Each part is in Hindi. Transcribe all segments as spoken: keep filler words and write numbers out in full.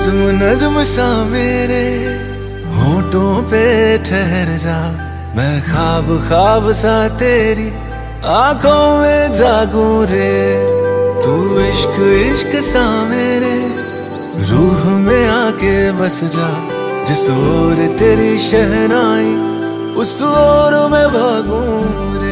नज्म नज्म सा मेरे होठों पे ठहर जा, मैं ख्वाब ख्वाब सा तेरी आंखों में जागूं रे। तू इश्क इश्क सा मेरे रूह में आके बस जा, जिस ओर तेरी शहनाई उस ओर मैं भागूं रे।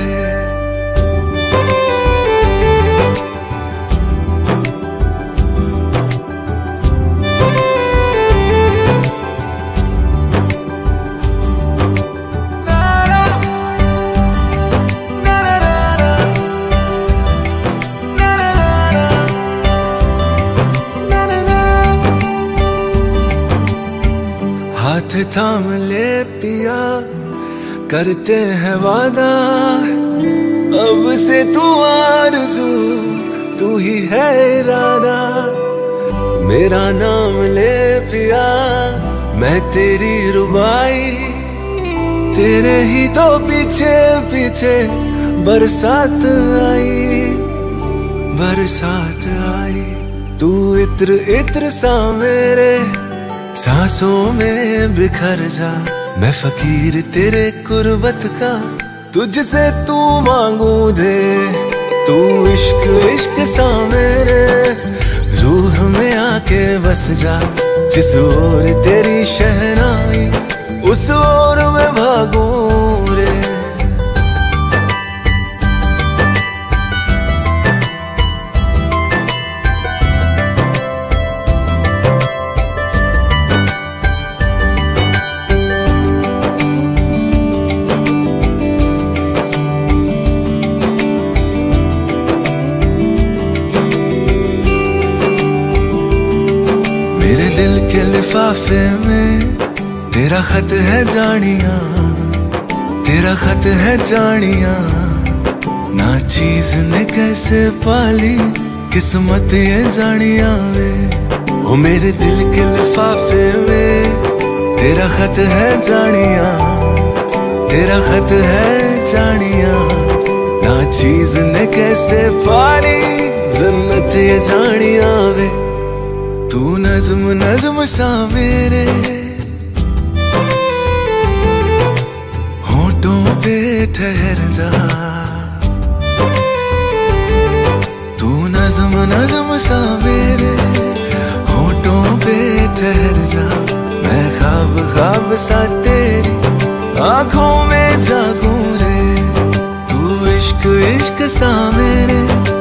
हाथ थाम ले पिया, करते हैं वादा, अब से तू आरज़ू तू ही है इरादा। मेरा नाम ले पिया, मैं तेरी रुबाई, तेरे ही तो पीछे पीछे बरसात आई, बरसात आई। तू इत्र इत्र सा मेरे सांसों में बिखर जा, मैं फकीर तेरे कुर्बत का तुझसे तू मांगू दे। तू इश्क इश्क सा मेरे रूह में आके बस जा, जिस ओर तेरी शहनाई उस ओर मैं भागूं रे। मेरे दिल के लिफाफे में तेरा खत है जानिया, तेरा खत है जानिया। ना चीज ने कैसे पाली किस्मत ये जानिया वे। ओ मेरे दिल के लिफाफे में तेरा खत है जानिया, तेरा खत है जानिया। ना चीज ने कैसे पाली जन्नत ये जानिया वे। तू नज्म नज्म सा मेरे होठों पे ठहर जा, तू नज्म नज्म सा मेरे होठों पे ठहर जा। मैं ख्वाब ख्वाब सा तेरी आंखों में जागूं रे। तू इश्क इश्क सा मेरे